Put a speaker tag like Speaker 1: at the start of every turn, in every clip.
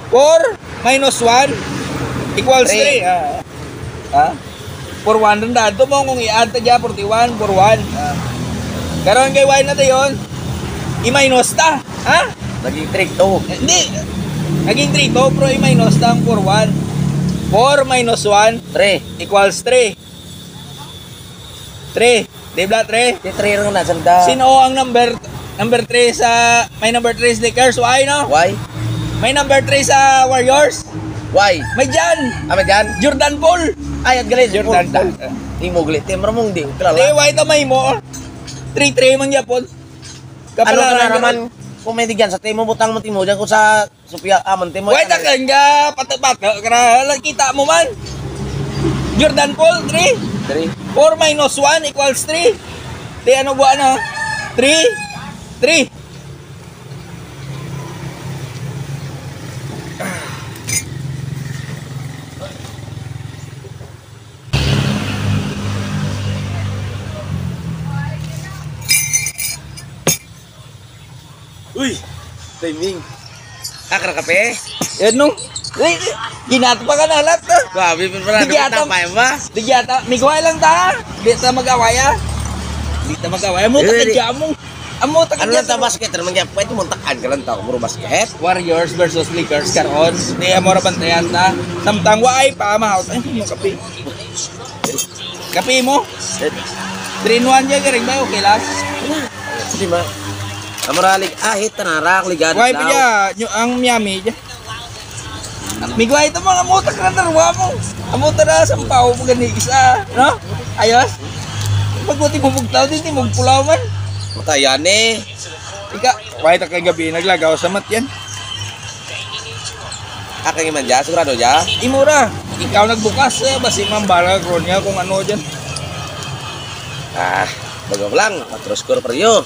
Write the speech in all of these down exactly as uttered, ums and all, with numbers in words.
Speaker 1: four minus one equals three. Ah. Ha? four one rin dito mo kung i-add ta dyan, forty-one, four one. Ah. Karoon kay Y na tayo yun, i-minus ta. Ha?
Speaker 2: Naging three two.
Speaker 1: Eh, hindi. Naging three to, pero i-minus ta ang four one. four minus one
Speaker 2: three.
Speaker 1: equals three. three. Di ba three?
Speaker 2: Di three rin na sanda.
Speaker 1: Sino ang number number three sa may number three sa Lakers? Y, no?
Speaker 2: Why?
Speaker 1: May number three sa Warriors?
Speaker 2: Why?
Speaker 1: May dyan.
Speaker 2: Ah, dyan?
Speaker 1: Jordan Poole.
Speaker 2: Ay, at galit.
Speaker 1: Jordan Poole.
Speaker 2: Di mo galit. Timra mong di.
Speaker 1: Di,
Speaker 2: Kilala.
Speaker 1: Y to may mo. three three man yapon.
Speaker 2: Ano ka na naman? Kung may digyan sa timo, butang mo timo dyan kung sa Sophia Amon timo.
Speaker 1: Y ta kan ga patak-patak. Kaya kita mo man. Jordan Poole, three.
Speaker 2: three.
Speaker 1: four minus one equals three. Di ano buwan na? three. three.
Speaker 2: Uy! Timing. Akra kape?
Speaker 1: Yan no. Uy, ginato pa ka na lahat.
Speaker 2: Grabe, pero pala.
Speaker 1: Digyan
Speaker 2: Napay ba?
Speaker 1: Di yata, migway lang ta. Di ta mag-awaya. Di ta mag-awaya. Amo ta
Speaker 2: Eh, di-
Speaker 1: kadya mo. Amo ta
Speaker 2: Ano
Speaker 1: kadya
Speaker 2: lang ta basket? Ano mangyay? Pwede mo takaan ka lang tao. Muro basket.
Speaker 1: Warriors versus Lakers karon. Di amo ra bantayan ta. Samtang waay pa mahot. Ay, mo kape. Kape mo. three in one dyan garing ba? Okay lang.
Speaker 2: Hindi ba? Amuralig. Ahit, tanarak, ligan.
Speaker 1: Waay pa dya. Nyo- Ang Miami dyan. Migway ito mga amutak na narwa mo. Amutak na sampaw mo gani isa. No? Ayos. Pagbuti mo bugtaw din, di mo pulaw man.
Speaker 2: Matayan eh.
Speaker 1: Ika, waay ta kay gabi naglagaw sa mat yan.
Speaker 2: Aking iman dyan. Sigurado dyan.
Speaker 1: Imura, ikaw nagbukas eh, basi mambala ko niya kung ano dyan.
Speaker 2: Ah, bagaw lang. Patro score pa rin.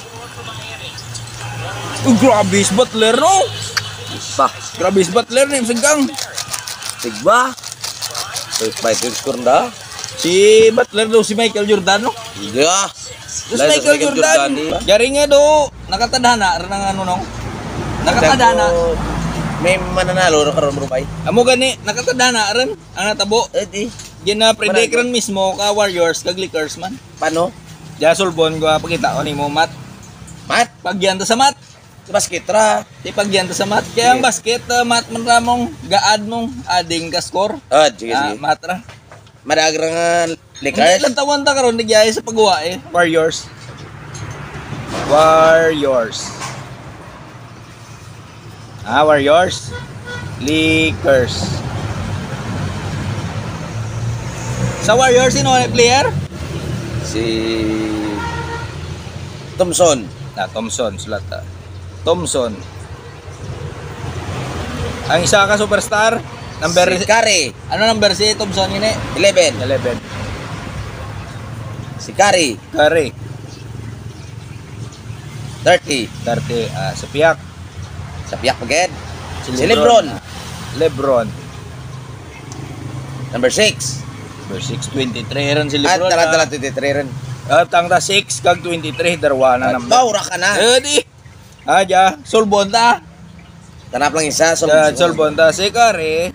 Speaker 1: Oh, grabe is Butler no?
Speaker 2: Bah,
Speaker 1: Grabe is Butler na yung sagang.
Speaker 2: tigba. First by two score na.
Speaker 1: Si Butler daw si Michael Jordan no?
Speaker 2: Iya.
Speaker 1: Si Michael Jordan. Jari nga do, nakatadhana rin ang ano no? Nakatadhana.
Speaker 2: May mananalo na karoon mo bay.
Speaker 1: Amo gani, nakatadhana rin ang natabo.
Speaker 2: Eh di.
Speaker 1: Yan na predict rin mismo ka Warriors kag Lakers man.
Speaker 2: Paano?
Speaker 1: Diya sulbon ko pakita ko ni mo mat.
Speaker 2: Mat?
Speaker 1: Pagyan to sa mat.
Speaker 2: Basket ra.
Speaker 1: Di pagyan to sa mat. Kaya ang basket, uh, mat man ramong gaad mong ading ka score.
Speaker 2: Ah, sige
Speaker 1: Ah,
Speaker 2: sige.
Speaker 1: matra.
Speaker 2: Madagra nga
Speaker 1: Hindi
Speaker 2: Lakers.
Speaker 1: lang tawan ta karon nagyaya sa paggawa eh. Warriors. Warriors. Ah, Warriors. Lakers. Sa Warriors, sino ang player?
Speaker 2: Si Thompson.
Speaker 1: Na Thompson, sulat ta. Thompson. Ang isa ka superstar, number
Speaker 2: Si Curry.
Speaker 1: ano number si Thompson ini?
Speaker 2: eleven.
Speaker 1: eleven.
Speaker 2: Si Curry.
Speaker 1: Curry,
Speaker 2: thirty.
Speaker 1: thirty. Ah, sa Piak.
Speaker 2: Sa Piak Paged.
Speaker 1: Si
Speaker 2: Si Lebron.
Speaker 1: Lebron.
Speaker 2: Number six.
Speaker 1: Number six, twenty-three ron si
Speaker 2: At
Speaker 1: Lebron.
Speaker 2: tala-tala twenty-three rin.
Speaker 1: At ang ta six kag twenty-three darwa na
Speaker 2: At
Speaker 1: number.
Speaker 2: Baura ka na.
Speaker 1: Eh di. Ah, ja, sulbon ta.
Speaker 2: Tanap lang isa. So,
Speaker 1: Ja, sulbon ta si Curry.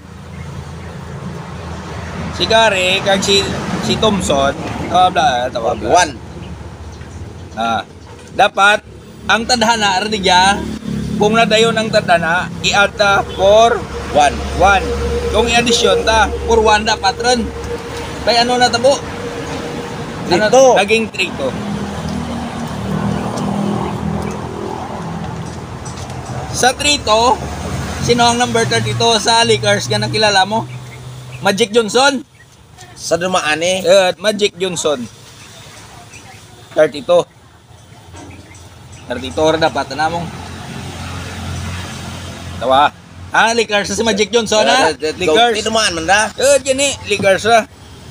Speaker 1: Si Curry kag si si Thompson. Ah, bla, tawag.
Speaker 2: one.
Speaker 1: Ah, dapat ang tadhana rin niya, kung nadayon ang tadhana, i-add ta for
Speaker 2: one.
Speaker 1: one. Kung i-addition ta, for one dapat rin. Kaya ano na tabo? Ano,
Speaker 2: Dito.
Speaker 1: naging three to. Sa three to, sino ang number thirty-two sa Lakers ka na kilala mo? Magic Johnson?
Speaker 2: Sa dumaan eh.
Speaker 1: Eh, Magic Johnson. thirty-two. thirty-two rin dapat na mong. Tawa. Ah, Lakers si Magic Johnson ha?
Speaker 2: Di
Speaker 1: Lakers.
Speaker 2: dumaan man da.
Speaker 1: Eh, gini, Lakers ha.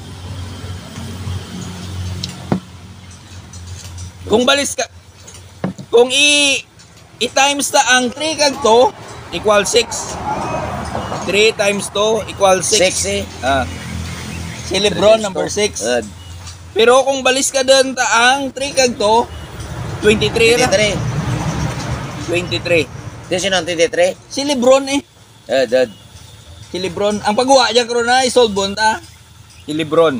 Speaker 1: Kung balis ka, kung i i-times ta ang three kag two equal six. three times two equal six.
Speaker 2: Six eh.
Speaker 1: Ah. Si Lebron number six.
Speaker 2: Uh,
Speaker 1: Pero kung balis ka doon ta ang three kag two, twenty-three ra.
Speaker 2: twenty-three.
Speaker 1: twenty-three.
Speaker 2: Di sino ang twenty-three?
Speaker 1: Si Lebron eh.
Speaker 2: Eh, dad.
Speaker 1: Si Lebron. Ang pagguwa dyan karon na isolbon ta. Si Lebron.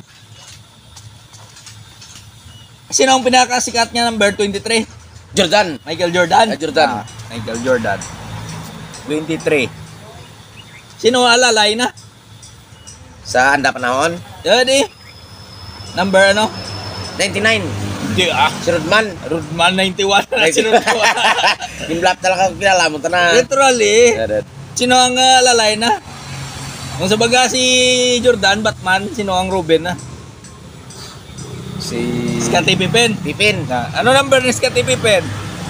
Speaker 1: Sino ang pinakasikat niya number twenty-three?
Speaker 2: Jordan.
Speaker 1: Michael Jordan.
Speaker 2: Ah, Jordan.
Speaker 1: Ah, Michael Jordan. twenty-three. Sino ang alalay na?
Speaker 2: Sa anda panahon.
Speaker 1: Jadi. Number ano?
Speaker 2: ninety-nine.
Speaker 1: Di ah.
Speaker 2: Si Rodman.
Speaker 1: Rodman ninety-one na si Rodman.
Speaker 2: Gimblap talaga ako kilala mo na.
Speaker 1: Literally.
Speaker 2: Dadat.
Speaker 1: Sino ang uh, alalay na? Kung sa baga si Jordan, Batman, sino ang Ruben na?
Speaker 2: Si
Speaker 1: Scottie Pippen.
Speaker 2: Pipin.
Speaker 1: Na, ano number ni Scottie Pippen?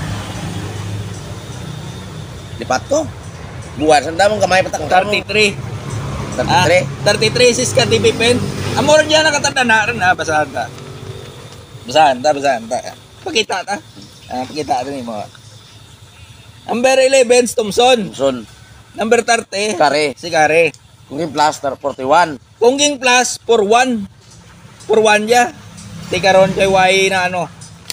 Speaker 2: Lipat ko. Buwan, sanda mong kamay patak.
Speaker 1: thirty-three.
Speaker 2: thirty-three.
Speaker 1: Ah, thirty-three si Scottie Pippen. Amor diyan nakatanda na rin ha, basahan ta. Basahan ta, basahan ta. Pakita ta. Ah, pakita rin mo. Number eleven, Thompson.
Speaker 2: Son.
Speaker 1: Number thirty,
Speaker 2: Kare.
Speaker 1: si Kare.
Speaker 2: Kung yung plaster, forty-one.
Speaker 1: Pungging plus for one. For one ya. Di karon kay Y na ano.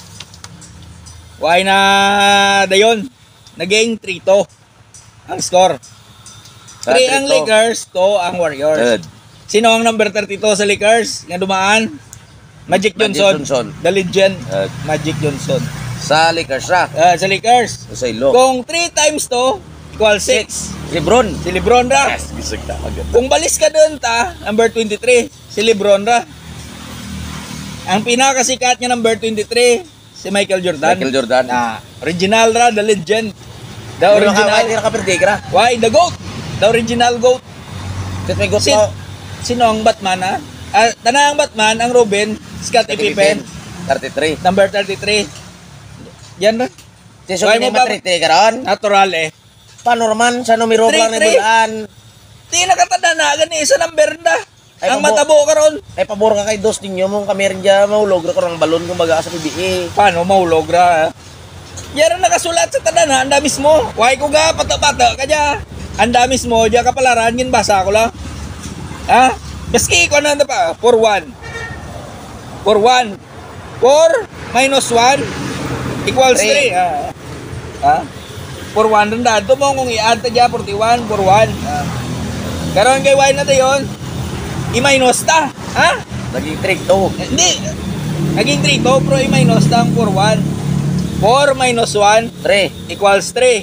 Speaker 1: Y na dayon. Naging three two ang score. three ang Lakers, two ang Warriors.
Speaker 2: Good.
Speaker 1: Sino ang number thirty-two sa Lakers nga dumaan? Magic
Speaker 2: Magic
Speaker 1: Johnson.
Speaker 2: Johnson.
Speaker 1: The legend.
Speaker 2: Good.
Speaker 1: Magic Johnson.
Speaker 2: Sa Lakers ra.
Speaker 1: Ah, sa Lakers.
Speaker 2: Sa ilo.
Speaker 1: Kung three times two equal six.
Speaker 2: Lebron.
Speaker 1: Si LeBron ra.
Speaker 2: Yes, bisag na maganda.
Speaker 1: Kung balis ka doon ta, number twenty-three, si LeBron ra. Ang pinakasikat niya number twenty-three, si Michael Jordan.
Speaker 2: Michael Jordan.
Speaker 1: Ah, original ra, the legend. The
Speaker 2: Pero
Speaker 1: original.
Speaker 2: ka, ka birthday ka ra.
Speaker 1: Why? The GOAT. The original GOAT.
Speaker 2: Tit may goto.
Speaker 1: Si, sino ang Batman ha? Ah, tanang Batman, ang Robin, Scottie Pippen,
Speaker 2: thirty-three.
Speaker 1: number thirty-three. Yan ra.
Speaker 2: Si so
Speaker 1: Why
Speaker 2: kini
Speaker 1: mo ba-
Speaker 2: matrite ka ron.
Speaker 1: Natural eh.
Speaker 2: Paano naman sa numero
Speaker 1: Three,
Speaker 2: lang ni
Speaker 1: three.
Speaker 2: bulan?
Speaker 1: Di nakatanda na, gani isa number na.
Speaker 2: Ay,
Speaker 1: Ang
Speaker 2: pabo-
Speaker 1: matabo karon.
Speaker 2: Ay pabor ka kay dos ninyo mong kami rin dyan mahulog ko ng balon kumbaga sa P B A.
Speaker 1: Paano mahulog ra? Yan ang nakasulat sa tanan, anda mismo. Why ko ga pata-pata ka dya. Anda mismo, dya ka palaran, yun basa ko lang. Ha? Maski ko na pa, for one. For one. four minus one equals
Speaker 2: Three.
Speaker 1: three. Ha? Ha? For one rin dito mo kung i-add ta dya, forty-one, for one. Ha? Karoon kay Y na yun, i-minus ta. Ha?
Speaker 2: Naging trick to.
Speaker 1: Eh, Hindi. Naging three to, pero i-minus ta ang for one. four minus one
Speaker 2: three.
Speaker 1: equals three.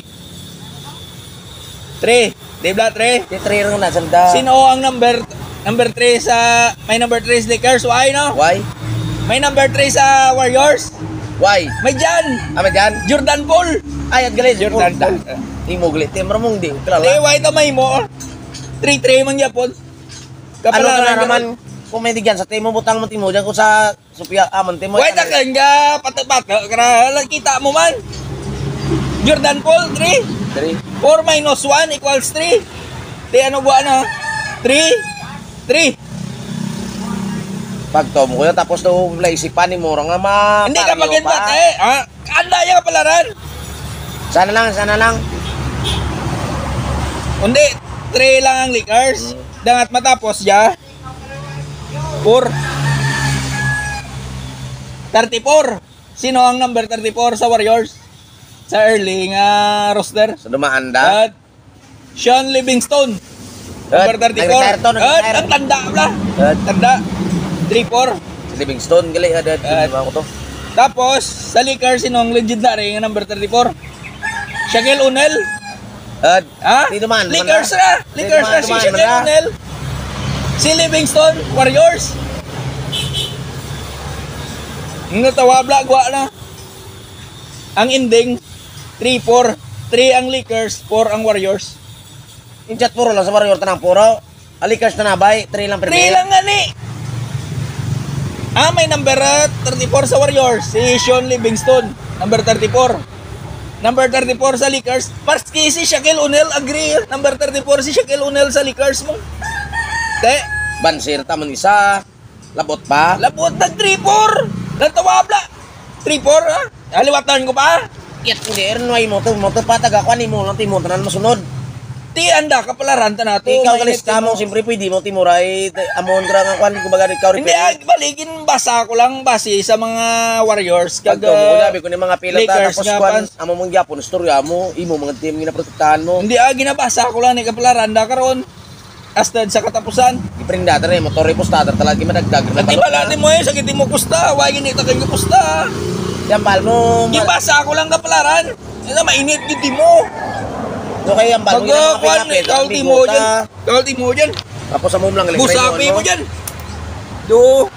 Speaker 1: three. Di ba three?
Speaker 2: Si three rin na sanda.
Speaker 1: Sino ang number number three sa may number three sa Lakers? Why no?
Speaker 2: Why?
Speaker 1: May number three sa Warriors?
Speaker 2: Why?
Speaker 1: May dyan.
Speaker 2: Ama dyan?
Speaker 1: Jordan Poole.
Speaker 2: Ay, at galit.
Speaker 1: Jordan
Speaker 2: Paul.
Speaker 1: Poole.
Speaker 2: Di mo galit. Timro mong di.
Speaker 1: Di,
Speaker 2: Kilala.
Speaker 1: why ito may mo? three three man yapon.
Speaker 2: Ano ka na naman? Kung may digyan sa timo, butang mo timo dyan ko sa Sophia Amon timo.
Speaker 1: Why ta kan ga pata-pata kara kita mo man. Jordan Poole three.
Speaker 2: three.
Speaker 1: four minus one equals three. Di ano buwan na? three. three.
Speaker 2: Pag to mo ko yun, tapos to wala isipan ni mo nga ma...
Speaker 1: Hindi ka
Speaker 2: pariyo
Speaker 1: mag-invite
Speaker 2: pa.
Speaker 1: eh. Ha? Anda yung kapalaran.
Speaker 2: Sana lang, sana lang.
Speaker 1: Hindi. three lang ang Lakers. Dangat matapos ya. four. thirty-four. Sino ang number thirty-four sa Warriors? Sa early nga roster?
Speaker 2: So dumaan da.
Speaker 1: At Sean Livingston. Number
Speaker 2: Good.
Speaker 1: thirty-four.
Speaker 2: Nag-retire to,
Speaker 1: At
Speaker 2: nag-retire.
Speaker 1: ang tanda pala.
Speaker 2: Good.
Speaker 1: Tanda. three four.
Speaker 2: Si Livingstone, gali ada
Speaker 1: Ah.
Speaker 2: uh, ko to.
Speaker 1: Tapos, sa Lakers, sino ang legend na rin, number thirty-four? Shaquille O'Neal.
Speaker 2: At
Speaker 1: Ha?
Speaker 2: di dumaan. dumaan
Speaker 1: Lakers
Speaker 2: na.
Speaker 1: na.
Speaker 2: Di
Speaker 1: Lakers na
Speaker 2: dumaan,
Speaker 1: si
Speaker 2: dumaan
Speaker 1: Shaquille
Speaker 2: na.
Speaker 1: O'Neal. Si Livingston, Warriors. Natawabla, gwa na. Ang ending, three four. three ang Lakers, four ang Warriors.
Speaker 2: Yung chat puro lang sa Warrior tanang puro. Alikers na nabay, three lang
Speaker 1: three
Speaker 2: premier.
Speaker 1: lang nga ni. Ah, may number uh, thirty-four sa Warriors. Si Sean Livingston, number thirty-four. Number thirty-four sa Lakers. Parski si Shaquille O'Neal, agree. Number thirty-four si Shaquille O'Neal sa Lakers mo. Te,
Speaker 2: Bansir tamon isa. Labot pa.
Speaker 1: labot nag three four. Nagtawabla. three four ha? Aliwatan ko pa.
Speaker 2: Kit hindi erin way mo to mo to pataga ko ni mo lang timo tanan masunod.
Speaker 1: Ti anda kapalaran ta nato.
Speaker 2: Ikaw
Speaker 1: mainit
Speaker 2: kalis ka mo
Speaker 1: mo.
Speaker 2: siyempre pwede mo timuray amon kra nga kwan kumbaga ikaw rin.
Speaker 1: Hindi, ah, baligin basa ko lang base sa mga Warriors.
Speaker 2: Kag
Speaker 1: Kag,
Speaker 2: mo
Speaker 1: uh,
Speaker 2: sabi ko ni mga pila ta
Speaker 1: Lakers
Speaker 2: tapos
Speaker 1: nga
Speaker 2: kwan
Speaker 1: pa.
Speaker 2: amo mong gyapon istorya mo imo mga team nga protektahan mo.
Speaker 1: Hindi ah, ginabasa ko lang ni kapalaran da karon. astad sa katapusan.
Speaker 2: Ipring data rin, motor ipos data talaga madagdag.
Speaker 1: Nanti wala din mo eh, sakit mo kusta, why gini ta kayo kusta.
Speaker 2: Yan bal mo.
Speaker 1: Gibasa ako lang kapalaran. Ano mainit gid mo.
Speaker 2: Do kay ang bal mo.
Speaker 1: Pag kuan kaulti mo diyan. Kaulti mo diyan.
Speaker 2: Tapos sa mum lang
Speaker 1: Busapi mo diyan. Do